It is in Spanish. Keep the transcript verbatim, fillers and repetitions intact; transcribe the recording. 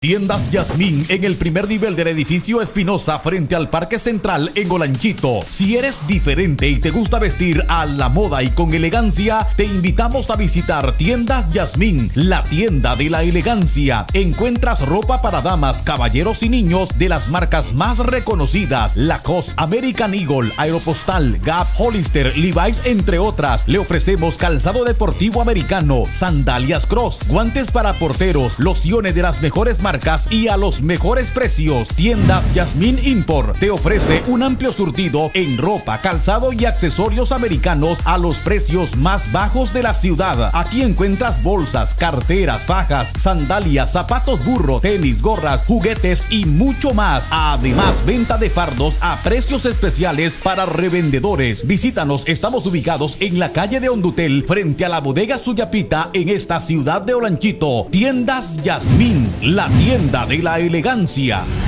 Tiendas Yasmín en el primer nivel del edificio Espinosa frente al Parque Central en Olanchito. Si eres diferente y te gusta vestir a la moda y con elegancia, te invitamos a visitar Tiendas Yasmín, la tienda de la elegancia. Encuentras ropa para damas, caballeros y niños de las marcas más reconocidas: Lacoste, American Eagle, Aeropostal, Gap, Hollister, Levi's, entre otras. Le ofrecemos calzado deportivo americano, sandalias cross, guantes para porteros, lociones de las mejores marcas y a los mejores precios. Tiendas Yasmín Import te ofrece un amplio surtido en ropa, calzado y accesorios americanos a los precios más bajos de la ciudad. Aquí encuentras bolsas, carteras, fajas, sandalias, zapatos burro, tenis, gorras, juguetes y mucho más. Además, venta de fardos a precios especiales para revendedores. Visítanos, estamos ubicados en la calle de Hondutel frente a la bodega Suyapita en esta ciudad de Olanchito. Tiendas Yasmín, la tienda de la elegancia.